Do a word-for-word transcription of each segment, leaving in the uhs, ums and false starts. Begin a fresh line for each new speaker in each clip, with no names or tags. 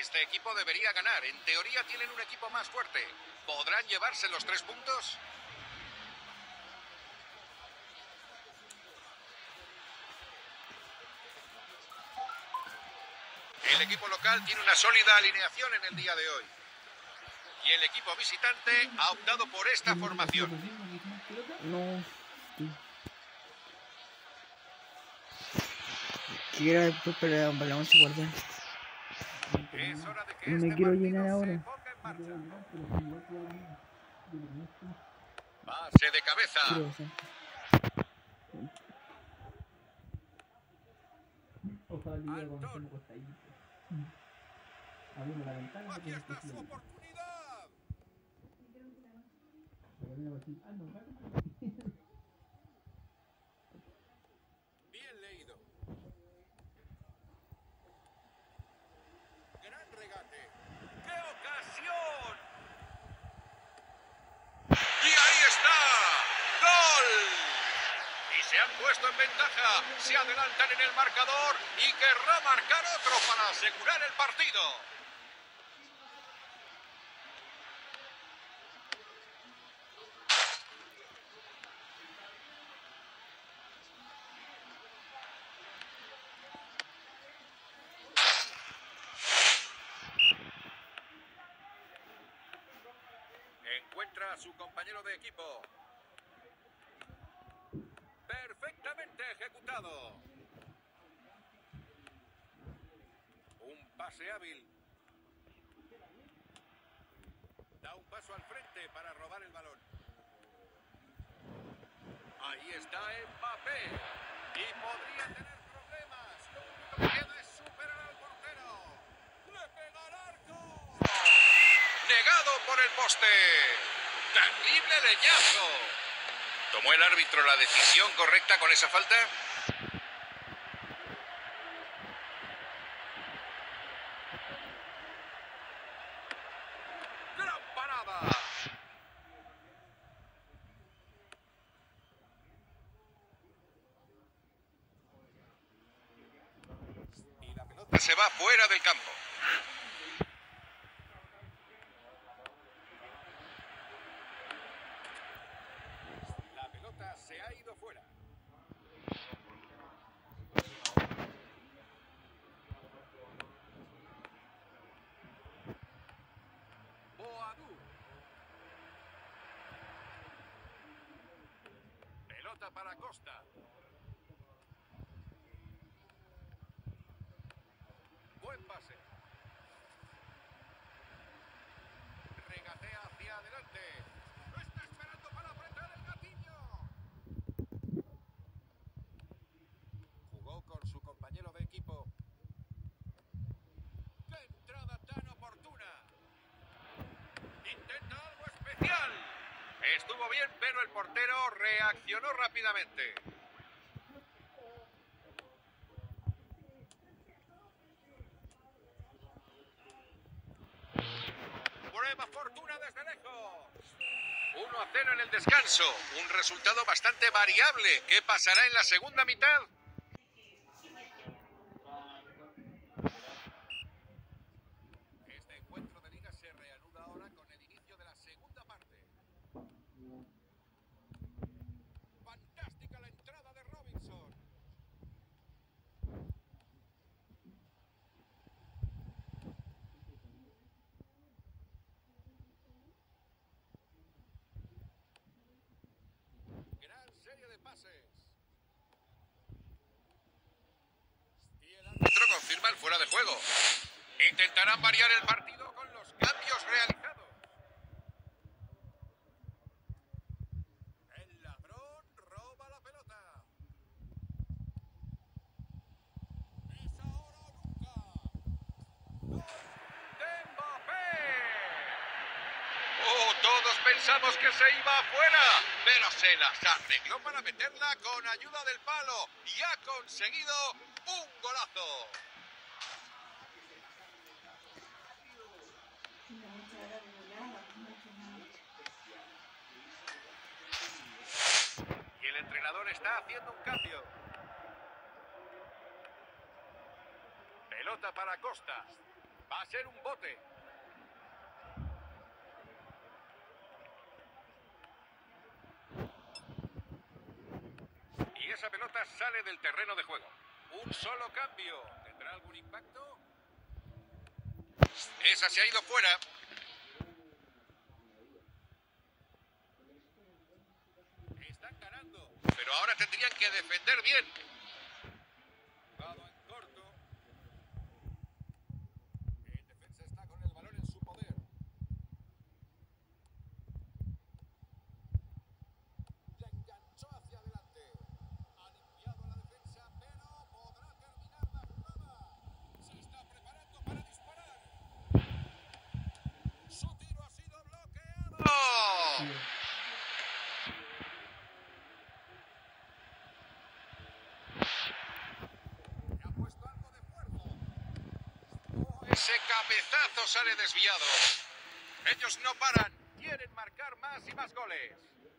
Este equipo debería ganar. En teoría tienen un equipo más fuerte. ¿Podrán llevarse los tres puntos? El equipo local tiene una sólida alineación en el día de hoy. Y el equipo visitante ha optado por esta formación.
No. Quiero después para la once guardián.
Es hora de que
No me
este
quiero
partido
llenar
se
ahora.
ponga en marcha. Pase de cabeza.
Quiero hacer.
Antón.
Abriendo la ventana.
Aquí está su oportunidad. Bien leído. Gran regate. ¡Qué ocasión! ¡Y ahí está! ¡Gol! Y se han puesto en ventaja. Se adelantan en el marcador y querrá marcar otro para asegurar el partido. Encuentra a su compañero de equipo. Perfectamente ejecutado. Un pase hábil. Da un paso al frente para robar el balón. Ahí está Mbappé. Y podría tener problemas. Lo único que queda es superar al portero. ¡Le pega al arco! Negado por el poste. ¡Terrible leñazo! ¿Tomó el árbitro la decisión correcta con esa falta? ¡Gran parada! Y la pelota se va fuera del campo. Se ha ido fuera. Boadú. Pelota para Costa. Buen pase. Regatea hacia adelante. Está esperando para apretar el gatillo. Con su compañero de equipo. ¡Qué entrada tan oportuna! Intenta algo especial. Estuvo bien, pero el portero reaccionó rápidamente. Prueba fortuna desde lejos. uno a cero en el descanso. Un resultado bastante variable. ¿Qué pasará en la segunda mitad? Fantástica la entrada de Robinson. Gran serie de pases. Y el árbitro confirma el fuera de juego. Intentarán variar el partido con los cambios realizados. Todos pensamos que se iba afuera, pero se las arregló para meterla con ayuda del palo y ha conseguido un golazo. Y el entrenador está haciendo un cambio. Pelota para Costa. Va a ser un bote. Y esa pelota sale del terreno de juego. Un solo cambio. ¿Tendrá algún impacto? Esa se ha ido fuera. Están ganando. Pero ahora tendrían que defender bien. Jugado en corto. El defensa está con el balón en su poder. La enganchó hacia adelante. Ha limpiado la defensa, pero podrá terminar la jugada. Se está preparando para disparar. Su tiro ha sido bloqueado. ¡Oh! Ese cabezazo sale desviado. Ellos no paran. Quieren marcar más y más goles.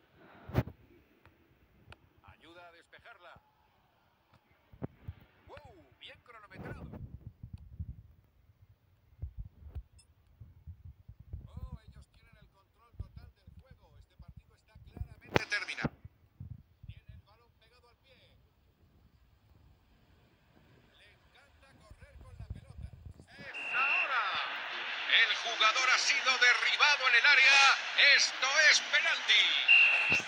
Ayuda a despejarla. ¡Wow! Bien cronometrado. Oh, ellos tienen el control total del juego. Este partido está claramente terminado. Tiene el balón pegado al pie. Le encanta correr con la pelota. ¡Es ahora! El jugador ha sido derribado en el área. Esto es penalti.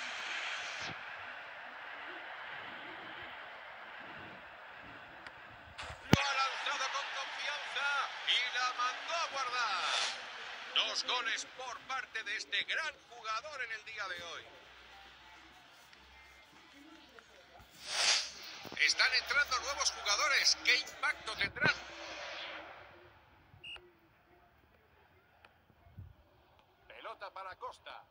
Lo ha lanzado con confianza y la mandó a guardar. Dos goles por parte de este gran jugador en el día de hoy. Están entrando nuevos jugadores. ¿Qué impacto tendrán? Pelota para Costa.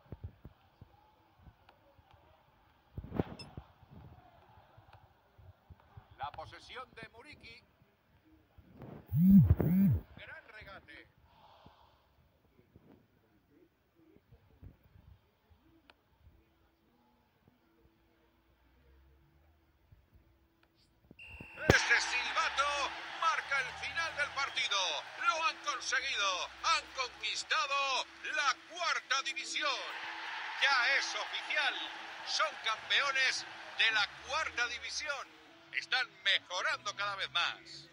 La posesión de Muriqui. Gran regate. Este silbato marca el final del partido. Lo han conseguido. Han conquistado la cuarta división. Ya es oficial. Son campeones de la cuarta división. Están mejorando cada vez más.